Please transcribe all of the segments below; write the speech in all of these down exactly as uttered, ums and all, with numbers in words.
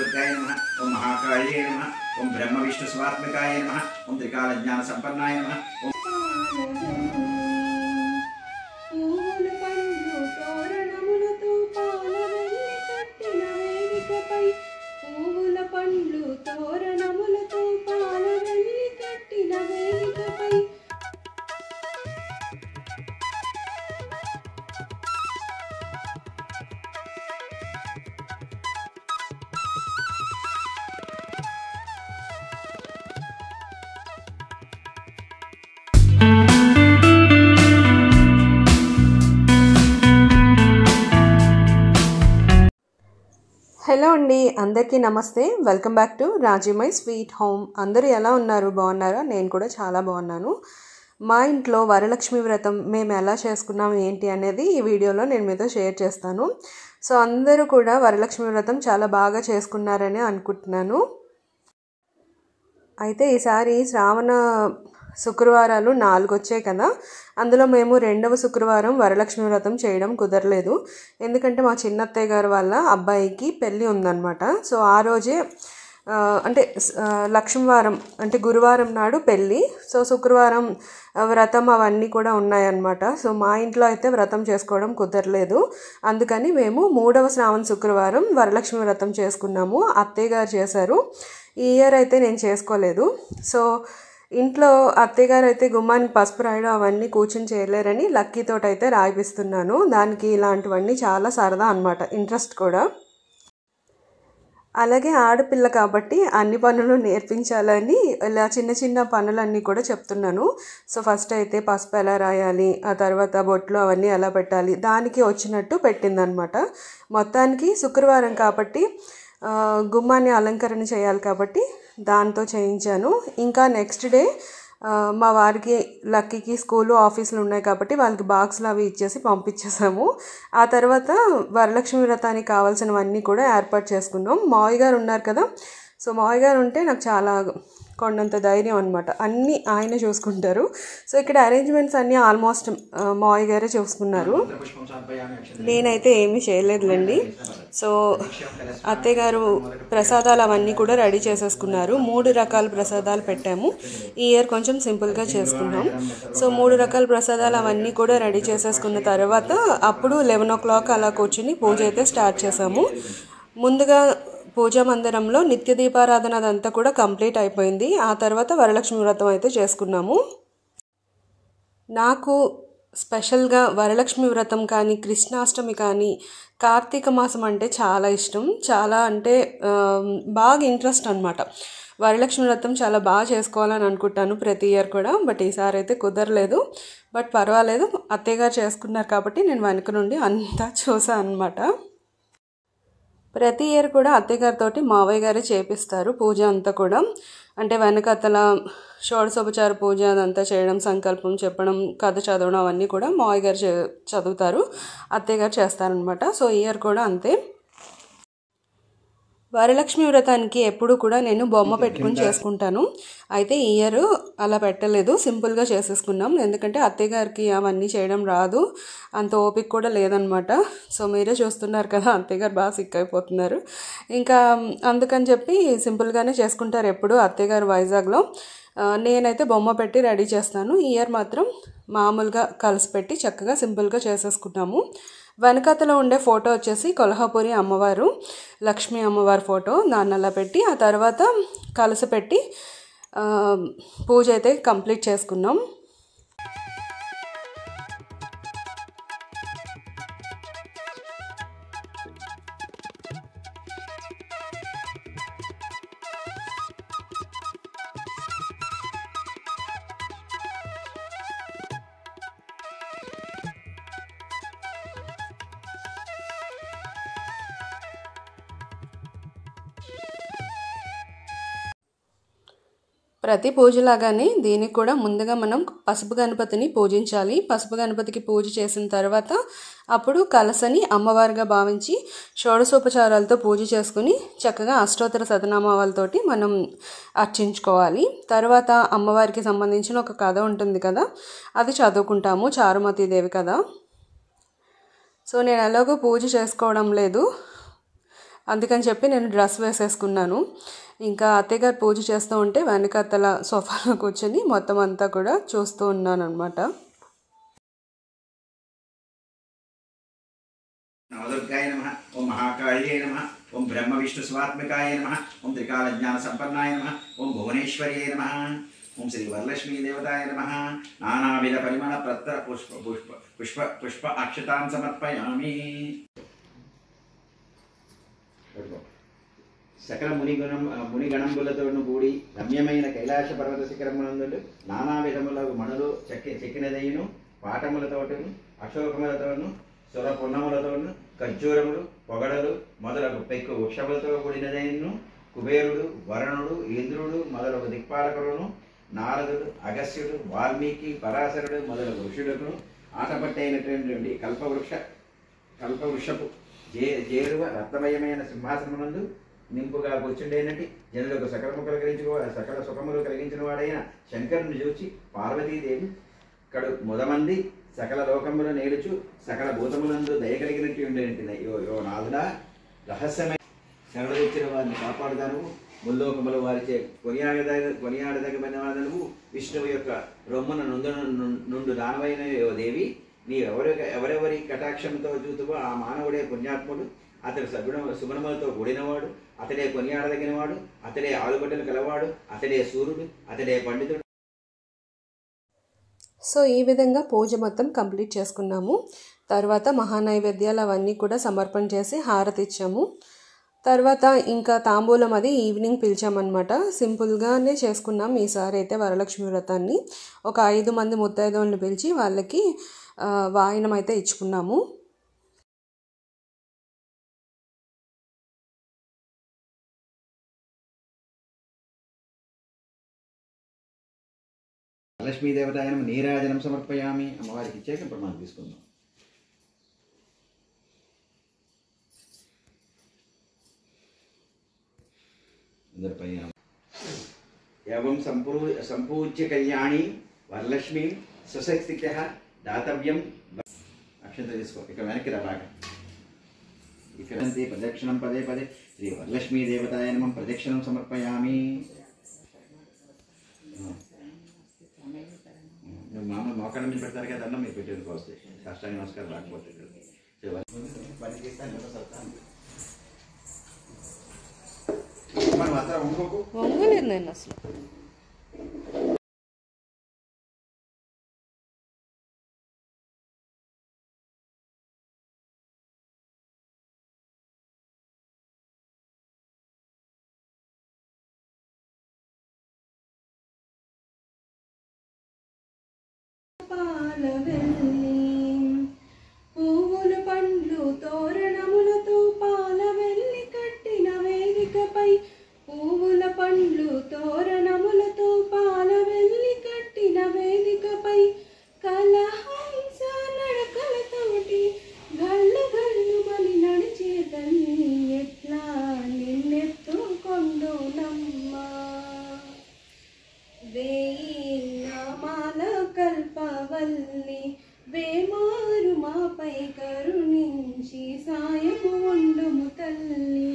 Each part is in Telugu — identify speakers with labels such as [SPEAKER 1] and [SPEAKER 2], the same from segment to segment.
[SPEAKER 1] दुर्गाय नमः ओम महाकाल्ये नमः ओम ब्रह्म विष्णु स्वात्मकाय नमः ओम त्रिकाल ज्ञान संपन्नाय नमः ओम
[SPEAKER 2] హలో అండి, అందరికీ నమస్తే. Welcome back to Raji my sweet home. అందరూ ఎలా ఉన్నారు? బాగున్నారా? నేను కూడా చాలా బాగున్నాను. మా ఇంట్లో వరలక్ష్మి వ్రతం మేము ఎలా చేసుకున్నాం ఏంటి అనేది ఈ వీడియోలో నేను మీతో షేర్ చేస్తాను. సో అందరూ కూడా వరలక్ష్మి వ్రతం చాలా బాగా చేసుకున్నారని అనుకుంటున్నాను. అయితే ఈసారి శ్రావణ శుక్రవారాలు నాలుగు వచ్చాయి కదా, అందులో మేము రెండవ శుక్రవారం వరలక్ష్మి వ్రతం చేయడం కుదరలేదు. ఎందుకంటే మా చిన్నత్తయ్య గారు వాళ్ళ అబ్బాయికి పెళ్ళి ఉందన్నమాట. సో ఆ రోజే అంటే లక్ష్మీవారం అంటే గురువారం నాడు పెళ్ళి, సో శుక్రవారం వ్రతం అవన్నీ కూడా ఉన్నాయన్నమాట. సో మా ఇంట్లో అయితే వ్రతం చేసుకోవడం కుదరలేదు. అందుకని మేము మూడవ శ్రావణ శుక్రవారం వరలక్ష్మి వ్రతం చేసుకున్నాము. అత్తయ్య గారు చేశారు. ఈ ఇయర్ అయితే నేను చేసుకోలేదు. సో ఇంట్లో అత్తయ్య గారు అయితే గుమ్మానికి పసుపు రాయడం అవన్నీ కూర్చొని చేయలేరని లక్కీతోటి అయితే రాయిపిస్తున్నాను. దానికి ఇలాంటివన్నీ చాలా సరదా అన్నమాట, ఇంట్రెస్ట్ కూడా. అలాగే ఆడపిల్ల కాబట్టి అన్ని పనులు నేర్పించాలని ఇలా చిన్న చిన్న పనులన్నీ కూడా చెప్తున్నాను. సో ఫస్ట్ అయితే పసుపు ఎలా రాయాలి, ఆ తర్వాత బొట్లు అవన్నీ ఎలా పెట్టాలి, దానికి వచ్చినట్టు పెట్టిందనమాట. మొత్తానికి శుక్రవారం కాబట్టి గుమ్మాన్ని అలంకరణ చేయాలి కాబట్టి దాంతో చేయించాను. ఇంకా నెక్స్ట్ డే మా వారికి లక్కీకి స్కూలు ఆఫీసులు ఉన్నాయి కాబట్టి వాళ్ళకి బాక్సులు అవి ఇచ్చేసి పంపించేసాము. ఆ తర్వాత వరలక్ష్మి వ్రతానికి కావాల్సినవన్నీ కూడా ఏర్పాటు చేసుకున్నాం. మావయ్య గారు ఉన్నారు కదా, సో మావయ్య గారు ఉంటే నాకు చాలా కొండంత ధైర్యం అనమాట. అన్నీ ఆయన చూసుకుంటారు. సో ఇక్కడ అరేంజ్మెంట్స్ అన్నీ ఆల్మోస్ట్ మావయ్య గారే చూసుకున్నారు. నేనైతే ఏమీ చేయలేదులేండి. సో అత్తయ్య గారు ప్రసాదాలు అవన్నీ కూడా రెడీ చేసేసుకున్నారు. మూడు రకాల ప్రసాదాలు పెట్టాము. ఈ ఇయర్ కొంచెం సింపుల్గా చేసుకున్నాం. సో మూడు రకాల ప్రసాదాలు అవన్నీ కూడా రెడీ చేసేసుకున్న తర్వాత అప్పుడు లెవెన్ ఓ క్లాక్ అలా కూర్చుని పూజ అయితే స్టార్ట్ చేసాము. ముందుగా పూజా మందిరంలో నిత్య దీపారాధన అదంతా కూడా కంప్లీట్ అయిపోయింది. ఆ తర్వాత వరలక్ష్మి వ్రతం అయితే చేసుకున్నాము. నాకు స్పెషల్గా వరలక్ష్మి వ్రతం కానీ కృష్ణాష్టమి కానీ కార్తీక మాసం అంటే చాలా ఇష్టం. చాలా అంటే బాగా ఇంట్రెస్ట్ అనమాట. వరలక్ష్మి వ్రతం చాలా బాగా చేసుకోవాలని అనుకుంటాను ప్రతి ఇయర్ కూడా. బట్ ఈసారి అయితే కుదరలేదు. బట్ పర్వాలేదు, అత్తయ్య గారు చేసుకున్నారు కాబట్టి నేను వెనక నుండి అంతా చూసాను అనమాట. ప్రతి ఇయర్ కూడా అత్తయ్య గారితోటి మావయ్య గారే చేపిస్తారు పూజ అంతా కూడా. అంటే వెనకతల షోడశోపచార పూజ అదంతా చేయడం, సంకల్పం చెప్పడం, కథ చదవడం అవన్నీ కూడా మావయ్య గారు చదువుతారు, అత్తయ్య గారు చేస్తారనమాట. సో ఈ ఇయర్ కూడా అంతే. వరలక్ష్మి వ్రతానికి ఎప్పుడు కూడా నేను బొమ్మ పెట్టుకుని చేసుకుంటాను. అయితే ఈ ఇయర్ అలా పెట్టలేదు, సింపుల్గా చేసేసుకున్నాం. ఎందుకంటే అత్తయ్య గారికి అవన్నీ చేయడం రాదు, అంత ఓపిక కూడా లేదనమాట. సో మీరే చూస్తున్నారు కదా, అత్తయ్య గారు బాగా సిక్ అయిపోతున్నారు. ఇంకా అందుకని చెప్పి సింపుల్గానే చేసుకుంటారు ఎప్పుడు అత్తయ్య గారు వైజాగ్లో. నేనైతే బొమ్మ పెట్టి రెడీ చేస్తాను. ఈ ఇయర్ మాత్రం మామూలుగా కలిసి పెట్టి చక్కగా సింపుల్గా చేసేసుకున్నాము. వెనకాతలో ఉండే ఫోటో వచ్చేసి కొల్హాపురి అమ్మవారు, లక్ష్మీ అమ్మవారి ఫోటో, దాన్ని అలా పెట్టి ఆ తర్వాత కలస పెట్టి పూజ అయితే కంప్లీట్ చేసుకున్నాం. ప్రతి పూజలాగానే దీనికి కూడా ముందుగా మనం పసుపు గణపతిని పూజించాలి. పసుపు గణపతికి పూజ చేసిన తర్వాత అప్పుడు కలసని అమ్మవారిగా భావించి షోడశోపచారాలతో పూజ చేసుకుని చక్కగా అష్టోత్తర శతనామాలతోటి మనం అర్చించుకోవాలి. తర్వాత అమ్మవారికి సంబంధించిన ఒక కథ ఉంటుంది కదా, అది చదువుకుంటాము, చారుమతీదేవి కథ. సో నేను ఎలాగో పూజ చేసుకోవడం లేదు, అందుకని చెప్పి నేను డ్రెస్ వేసేసుకున్నాను. ఇంకా అత్తయ్య గారు పూజ చేస్తూ ఉంటే వెనకత్తల సోఫాలో కూర్చొని మొత్తం అంతా కూడా చూస్తూ ఉన్నాను అనమాట.
[SPEAKER 1] నవదుర్గాయ నమః, ఓం మహాకాళ్యై నమః, ఓం బ్రహ్మ విష్ణు స్వాత్మికాయ నమః, ఓం త్రికాల జ్ఞాన సంపన్నాయ నమః, ఓం భువనేశ్వర్యై నమః, ఓం శ్రీ వరలక్ష్మీ దేవతాయ నమః. నానావిధ పరిమళ పత్ర పుష్ప పుష్ప పుష్ప పుష్ప అక్షతాన్ సమర్పయామి. సకల మునిగుణం మునిగణంబులతోను కూడి రమ్యమైన కైలాస పర్వత శిఖరమునందు నానా విధముల మణులు చెక్కి చెక్కినదయ్యును పాఠములతోటను అశోకములతోను సుర పొన్నములతోను ఖర్జూరములు పొగడలు మొదలగు పెక్కు వృక్షములతో కూడినదైను కుబేరుడు వరుణుడు ఇంద్రుడు మొదలగు దిక్పాలకులను నారదుడు అగస్త్యుడు వాల్మీకి పరాశరుడు మొదలగు ఋషులకు ఆటపట్టైనటువంటి కల్పవృక్ష కల్పవృక్షపు జే జేరువ రత్నమయమైన సింహాసనమునందు నింపుగా కూర్చుండేనటి జనులకు సకలము కలిగించిన సకల సుఖములు కలిగించిన వాడైన శంకరుని చూచి పార్వతీదేవి కడు ముదమంది సకల లోకములు నేలుచు సకల భూతములందు దయ కలిగినట్టు ఉండేనట్టు యో యో నాథుడా రహస్యమైన శరణిచ్చిన వారిని కాపాడుదాను ముల్లోకములు వారిచే కొనియాడదగ కొనియాడదగమైన వాదనము విష్ణువు యొక్క రొమ్మున నుండు నుండు దానమైన యో దేవి నీ ఎవరి ఎవరెవరి కటాక్షంతో చూతువో ఆ మానవుడే పుణ్యాత్ముడు, అతడు సగుణ సుగుణములతో కూడినవాడు, అతడే కొనియాడదగినవాడు, అతడే ఆలుబట్టలు కలవాడు, అతడే సూర్యుడు, అతడే పండితుడు.
[SPEAKER 2] సో ఈ విధంగా పూజ మొత్తం కంప్లీట్ చేసుకున్నాము. తర్వాత మహానైవేద్యాలు అవన్నీ కూడా సమర్పణ చేసి హారతి ఇచ్చాము. తర్వాత ఇంకా తాంబూలం అది ఈవినింగ్ పిలిచామన్నమాట. సింపుల్గానే చేసుకున్నాం ఈసారి అయితే వరలక్ష్మి వ్రతాన్ని. ఒక ఐదు మంది ముత్తైదువులను పిలిచి వాళ్ళకి వాయనం అయితే ఇచ్చుకున్నాము.
[SPEAKER 1] లక్ష్మీ దేవతాయనం నీరాజనం సమర్పయామి. అమ్మవారికి ఇచ్చాక ఇప్పుడు మనం తీసుకుందాం. అందరిపైన ఏవం సంపూ సంపూజ్య కళ్యాణి వరలక్ష్మి సుశక్తిక దాతవ్యం. అక్షంత తీసుకో, ఇక్కడ వెనక్కి రా బాగా. ఇక్కడ ప్రదక్షిణం పదే పదే శ్రీ వరలక్ష్మీ దేవతాయ నమః ప్రదక్షిణం సమర్పయామి. మామూలు మోకాళ్ళ మీద పెడతారు కదా అన్న, మీరు పెట్టేందుకు వస్తాయి. కష్టాన్ని నమస్కారం రాకపోతే మనం మాత్రం ఇంకొక
[SPEAKER 2] వంగలేదు నేను అసలు. పువ్వుల పండ్లు తోరణములతో పాలవెల్లి కట్టిన వేదికపై పువ్వుల పండ్లు తోరణములతో పాలవెల్లి కట్టిన వేదికపై కలహంస నడకలతోటి గళ్ళు గళ్ళు మని నడిచే తల్లి ఎట్లా నిన్నెత్తుకొండు నమ్మా. వేయి నామాల కల్పవల్లి వేమారు మాపై కరుణించి సాయము ఉండుము తల్లి.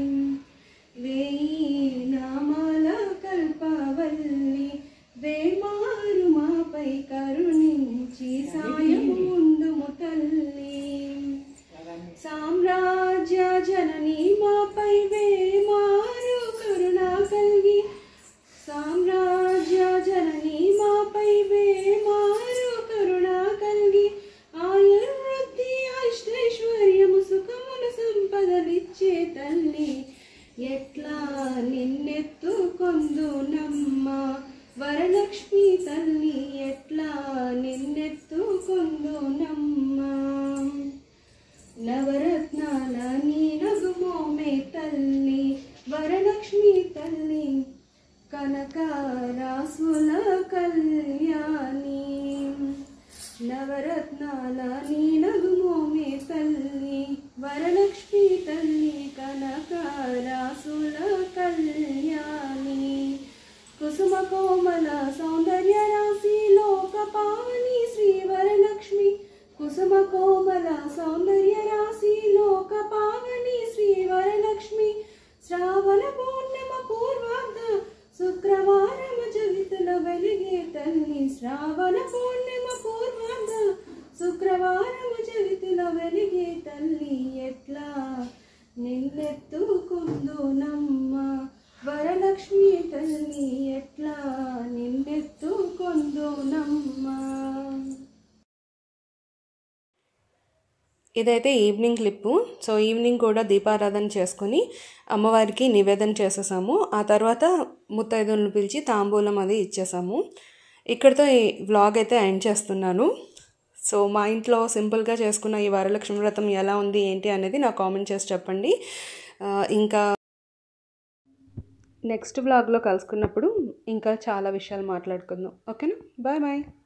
[SPEAKER 2] వేయి నామాల కల్పవల్లి వేమారు మాపై కరుణించి సాయము ఉండుము తల్లి. సామ్రాజ్య జనని మాపై వేమారు కరుణ కలిగి సామ్రాజ్య జనని మాపై వేమారు కరుణ కలిగి ఆయుర్వృద్ధి అష్టైశ్వర్యము సుఖములు సంపదలిచ్చే తల్లి ఎట్లా నిన్నెత్తుకొందు నమ్మ. వరలక్ష్మి తల్లి ఎట్లా నిన్నెత్తుకొందు నమ్మ. నవరత్నాల నీ నగుమోమే తల్లి వరలక్ష్మి తల్లి కనకరాసుల కళ్యాణి. నవరత్నాల నీ నగుమోమే తల్లి వరలక్ష్మి తల్లి కనకరాసుల కళ్యాణి. ఇదైతే ఈవినింగ్ క్లిప్పు. సో ఈవినింగ్ కూడా దీపారాధన చేసుకొని అమ్మవారికి నివేదన చేసేసాము. ఆ తర్వాత ముత్తైదులను పిలిచి తాంబూలం అది ఇచ్చేసాము. ఇక్కడితో ఈ వ్లాగ్ అయితే ఎండ్ చేస్తున్నాను. సో మా ఇంట్లో సింపుల్గా చేసుకున్న ఈ వరలక్ష్మి వ్రతం ఎలా ఉంది ఏంటి అనేది నాకు కామెంట్ చేసి చెప్పండి. ఇంకా నెక్స్ట్ వ్లాగ్లో కలుసుకున్నప్పుడు ఇంకా చాలా విషయాలు మాట్లాడుకుందాం. ఓకేనా? Bye bye.